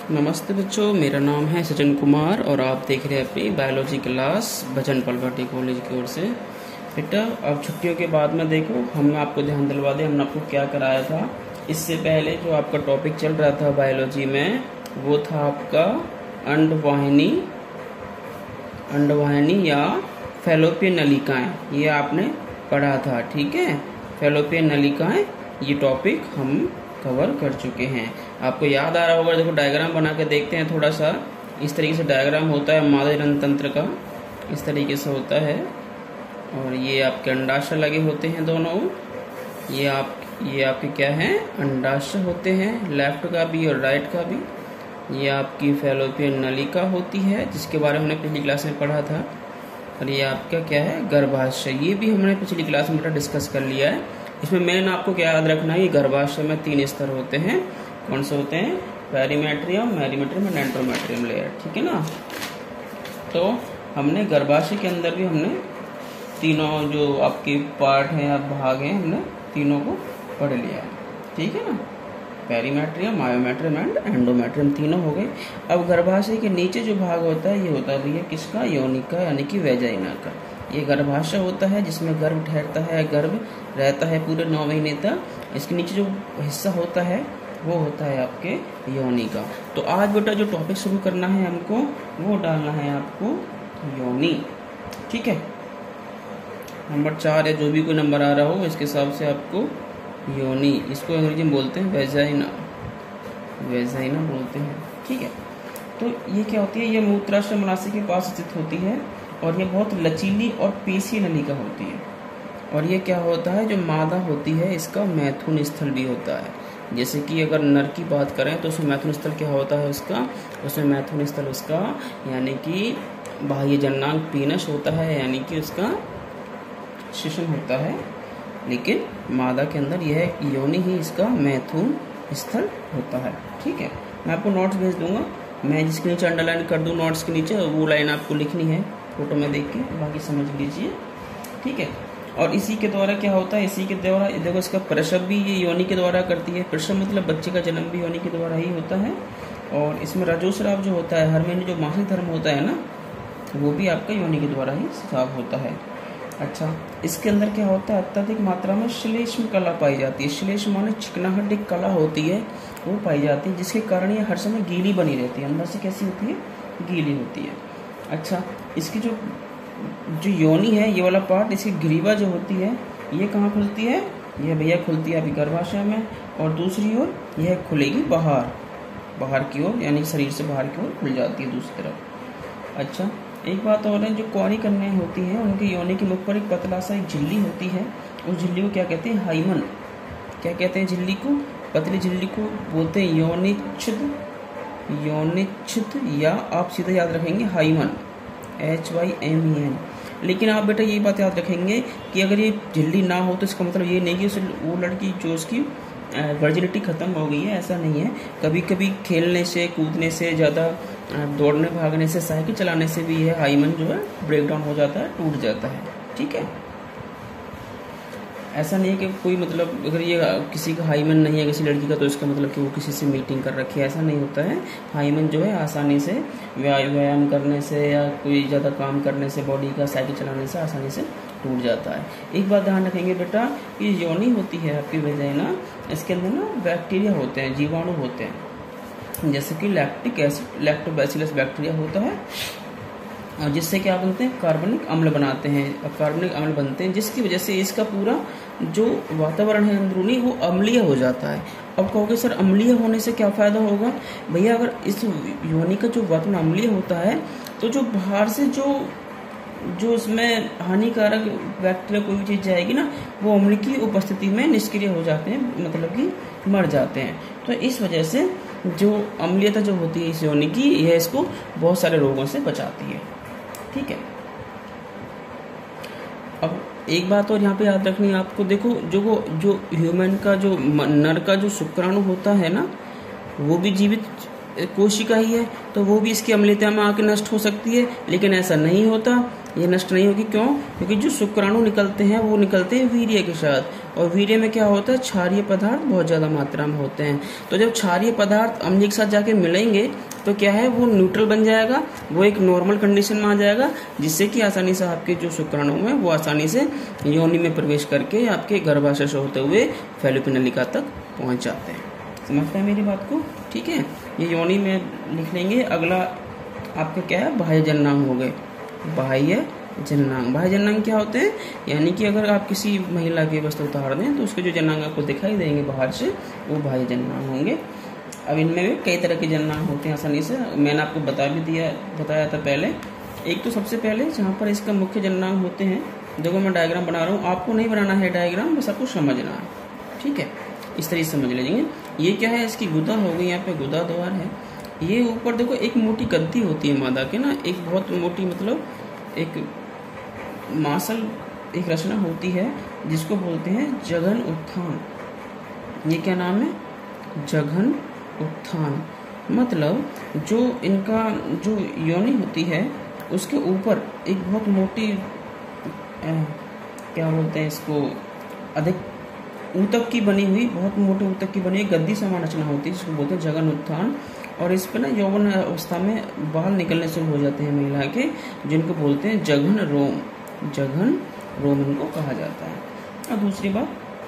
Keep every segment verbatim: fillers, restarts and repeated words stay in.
नमस्ते बच्चों, मेरा नाम है सचिन कुमार और आप देख रहे हैं अपनी बायोलॉजी क्लास भजन पलवाटी कॉलेज की ओर से। बेटा अब छुट्टियों के बाद में देखो, हमने आपको ध्यान दिलवा दिया हमने आपको क्या कराया था। इससे पहले जो आपका टॉपिक चल रहा था बायोलॉजी में वो था आपका अंडवाहिनी अंडवाहिनी या फैलोपियन नलिकाएं, ये आपने पढ़ा था। ठीक है, फैलोपियन नलिकाएं ये टॉपिक हम कवर कर चुके हैं। आपको याद आ रहा होगा, देखो डायग्राम बना के देखते हैं थोड़ा सा। इस तरीके से डायग्राम होता है मादा जनन तंत्र का, इस तरीके से होता है। और ये आपके अंडाशय लगे होते हैं दोनों। ये आप ये आपके क्या हैं, अंडाशय होते हैं, लेफ्ट का भी और राइट का भी। ये आपकी फैलोपियन नलिका होती है जिसके बारे में हमने पिछली क्लास में पढ़ा था। और ये आपका क्या है, गर्भाशय, ये भी हमने पिछली क्लास में डिस्कस कर लिया है। इसमें मेन आपको क्या याद रखना है, गर्भाशय में तीन स्तर होते हैं। कौन से होते हैं, पेरीमेट्रियम, मेरिमेट्रियम और एंट्रोमेट्रियम लेयर। ठीक है ना। तो हमने गर्भाशय के अंदर भी हमने तीनों जो आपके पार्ट हैं या भाग हैं, हमने तीनों को पढ़ लिया है। ठीक है ना, पेरीमेट्रियम, मायोमेट्रियम एंड एंडोमेट्रियम तीनों हो गए। अब गर्भाशय के नीचे जो भाग होता है ये होता है भैया किसका, योनिका यानी कि वेजाइना का। ये गर्भाशय होता है जिसमें गर्भ ठहरता है, गर्भ रहता है पूरे नौ महीने तक। इसके नीचे जो हिस्सा होता है वो होता है आपके योनि का। तो आज बेटा जो टॉपिक शुरू करना है हमको वो डालना है आपको योनि। ठीक है, नंबर चार या जो भी कोई नंबर आ रहा हो इसके हिसाब से आपको योनि, इसको अंग्रेजी में बोलते हैं वेजाइना, वेजाइना बोलते हैं। ठीक है, तो ये क्या होती है, ये मूत्राशय मलाशय के पास स्थित होती है और ये बहुत लचीली और पेशीय नलिका होती है। और ये क्या होता है, जो मादा होती है इसका मैथुन स्थल भी होता है। जैसे कि अगर नर की बात करें तो उसमें मैथुन स्थल क्या होता है उसका, उसमें मैथुन स्थल उसका यानी कि बाह्य जननांग पीनस होता है, यानी कि उसका शिशन होता है। लेकिन मादा के अंदर यह योनि ही इसका मैथुन स्थल होता है। ठीक है, मैं आपको नोट्स भेज दूंगा, मैं जिसके नीचे अंडरलाइन कर दूं नोट्स के नीचे, वो लाइन आपको लिखनी है फोटो में देख के, बाकी समझ लीजिए। ठीक है, और इसी के द्वारा क्या होता है, इसी के द्वारा देखो इसका प्रसव भी ये योनि के द्वारा करती है। प्रसव मतलब बच्चे का जन्म भी योनि के द्वारा ही होता है। और इसमें रजोस्राव जो होता है, हर महीने जो मासिक धर्म होता है ना, वो भी आपका योनि के द्वारा ही स्राव होता है। अच्छा, इसके अंदर क्या होता है, अत्यधिक मात्रा में श्लेष्म कला पाई जाती है। श्लेष्म माने चिकनाहट एक कला होती है, वो पाई जाती है, जिसके कारण ये हर समय गीली बनी रहती है। अंदर से कैसी होती है, गीली होती है। अच्छा, इसकी जो जो योनि है ये वाला पार्ट, इसकी ग्रीवा जो होती है ये कहाँ खुलती है, ये भैया खुलती है अभी गर्भाशय में। और दूसरी ओर यह खुलेगी बाहर, बाहर की ओर, यानी शरीर से बाहर की ओर खुल जाती है दूसरी तरफ। अच्छा, एक बात और है, जो कुंवारी कन्याएं होती हैं उनकी योनि के मुख पर एक पतला सा एक झिल्ली होती है। उस झिल्ली को क्या कहते हैं, हाइमन। क्या कहते हैं झिल्ली को, पतली झिल्ली को बोलते हैं योनिच्छिद, योनिच्छिद, या आप सीधे याद रखेंगे hymen, H Y M E N. लेकिन आप बेटा ये बात याद रखेंगे कि अगर ये झिल्ली ना हो तो इसका मतलब ये नहीं कि उस वो लड़की जो उसकी वर्जिनिटी खत्म हो गई है, ऐसा नहीं है। कभी कभी खेलने से, कूदने से, ज़्यादा दौड़ने भागने से, साइकिल चलाने से भी यह हाइमन जो है ब्रेक डाउन हो जाता है, टूट जाता है। ठीक है, ऐसा नहीं है कि कोई मतलब अगर ये किसी का हाइमन नहीं है किसी लड़की का तो इसका मतलब कि वो किसी से मीटिंग कर रखी है, ऐसा नहीं होता है। हाइमन जो है आसानी से व्यायाम करने से या कोई ज़्यादा काम करने से, बॉडी का साइकिल चलाने से आसानी से टूट जाता है। एक बात ध्यान रखेंगे बेटा, ये योनि होती है आपकी वेजाइना, इसके अंदर ना बैक्टीरिया होते हैं, जीवाणु होते हैं, जैसे कि लैक्टिक एसिड, लैक्टोबैसिलस बैक्टीरिया होता है, और जिससे क्या बनते हैं, कार्बनिक अम्ल बनाते हैं, कार्बनिक अम्ल बनते हैं, जिसकी वजह से इसका पूरा जो वातावरण है अंदरूनी वो अम्लीय हो जाता है। अब कहोगे सर अम्लीय होने से क्या फ़ायदा होगा, भैया अगर इस योनि का जो वातावरण अम्लीय होता है तो जो बाहर से जो जो उसमें हानिकारक बैक्टीरिया कोई भी चीज़ जाएगी ना, वो अम्ल की उपस्थिति में निष्क्रिय हो जाते हैं, मतलब कि मर जाते हैं। तो इस वजह से जो अम्लीयता जो होती है इस योनि की, यह इसको बहुत सारे रोगों से बचाती है। ठीक है, अब एक बात और यहाँ पे याद रखनी है आपको, देखो जो जो ह्यूमन का जो नर का जो शुक्राणु होता है ना, वो भी जीवित कोशिका ही है, तो वो भी इसकी अम्लीयता में आके नष्ट हो सकती है। लेकिन ऐसा नहीं होता, ये नष्ट नहीं होगी। क्यों? क्योंकि जो शुक्राणु निकलते हैं वो निकलते हैं वीर्य के साथ, और वीर्य में क्या होता है, क्षारीय पदार्थ बहुत ज़्यादा मात्रा में होते हैं। तो जब क्षारीय पदार्थ अम्ल के साथ जाके मिलेंगे तो क्या है, वो न्यूट्रल बन जाएगा, वो एक नॉर्मल कंडीशन में आ जाएगा, जिससे कि आसानी से आपके जो शुक्राणु हैं वो आसानी से योनि में प्रवेश करके आपके गर्भाशय से होते हुए फैलोपियन नलिका तक पहुंच जाते हैं। समझते हैं मेरी बात को? ठीक है, ये योनि में लिख लेंगे। अगला आपका क्या है, बाह्य जननांग हो गए। बाह्य जननांग, बाह्य जननांग क्या होते हैं, यानी कि अगर आप किसी महिला के वस्त्र उतार दें तो उसके जो जननांग आपको दिखाई देंगे बाहर से, वो बाह्य जननांग होंगे। अब इनमें भी कई तरह के जननांग होते हैं आसानी से, मैंने आपको बता भी दिया बताया था पहले। एक तो सबसे पहले जहाँ पर इसका मुख्य जननांग होते हैं, देखो मैं डायग्राम बना रहा हूँ, आपको नहीं बनाना है डायग्राम, बस आपको समझना है। ठीक है, इस तरह से समझ लीजिए। ये क्या है, इसकी गुदा हो गई, यहाँ पे गुदा द्वार है। ये ऊपर देखो एक मोटी गद्दी होती है मादा के ना, एक बहुत मोटी, मतलब एक मांसल एक रचना होती है जिसको बोलते हैं जघन उत्थान। ये क्या नाम है, जघन उत्थान। मतलब जो इनका जो योनि होती है उसके ऊपर एक बहुत मोटी आ, क्या बोलते हैं इसको, अधिक ऊतक की बनी हुई, बहुत मोटे ऊतक की बनी हुई गद्दी समान रचना होती है जिसको बोलते हैं जघन उत्थान। और इस पर ना यौवन अवस्था में बाल निकलने शुरू हो जाते हैं महिला के, जिनको बोलते हैं जघन रोम। जघन रोम इनको कहा जाता है। और दूसरी बात,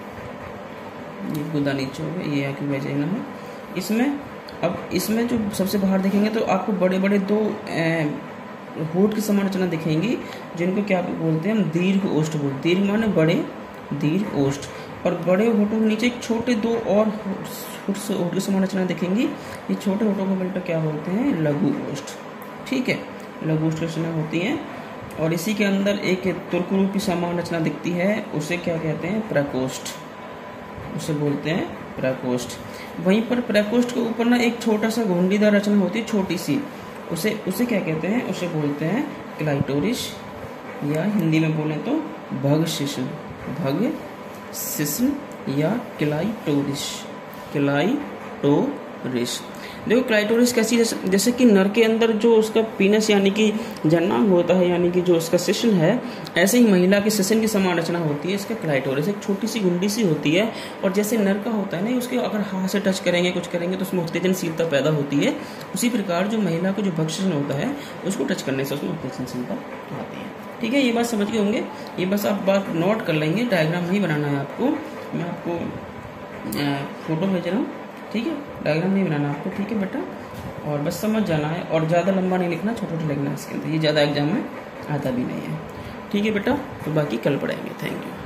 ये गुदा नीचे हो गया, ये आके वैजाइना है। इसमें अब इसमें जो सबसे बाहर देखेंगे तो आपको बड़े बड़े दो होठ की समान रचना दिखेंगी, जिनको क्या बोलते हैं हम, दीर्घ ओष्ठ बोलते हैं। दीर्घ माने बड़े, दीर्घ ओष्ठ। और बड़े होठों के नीचे छोटे दो और होठ की समान रचना दिखेंगी। ये छोटे होठों को मिलकर क्या बोलते हैं, लघु ओष्ठ। ठीक है, लघु ओष्ठ रचना होती है। और इसी के अंदर एक तुर्करूपी समान रचना दिखती है, उसे क्या कहते हैं, प्रकोष्ठ, उसे बोलते हैं प्रकोष्ठ। वहीं पर प्रकोष्ठ के ऊपर ना एक छोटा सा घुंडीदार रचना होती है, छोटी सी, उसे उसे क्या कहते हैं, उसे बोलते हैं क्लाइटोरिस, या हिंदी में बोले तो भग शिश्न, भग शिश्न या क्लाइटोरिस, क्लाइटोरिस। देखो क्लाइटोरिस कैसी, जैसे, जैसे कि नर के अंदर जो उसका पीनस यानी कि जननांग होता है, यानी कि जो उसका शिश्न है, ऐसे ही महिला के शिश्न की समान रचना होती है इसका क्लाइटोरिस। एक छोटी सी गुंडी सी होती है, और जैसे नर का होता है ना, उसके अगर हाथ से टच करेंगे, कुछ करेंगे तो उसमें उत्तेजनशीलता पैदा होती है। उसी प्रकार जो महिला का जो भक्षण होता है, उसको टच करने से उसमें उत्तेजनशीलता आती है। ठीक है, ये बात समझ के होंगे। ये बस आप बात नोट कर लेंगे, डायग्राम नहीं बनाना है आपको, मैं आपको फोटो भेज रहा हूँ। ठीक है, डायग्राम नहीं बनाना आपको। ठीक है बेटा, और बस समझ जाना है, और ज़्यादा लंबा नहीं लिखना, छोटा छोटा लिखना है इसके अंदर, ये ज़्यादा एग्जाम में आता भी नहीं है। ठीक है बेटा, तो बाकी कल पढ़ाएंगे। Thank you.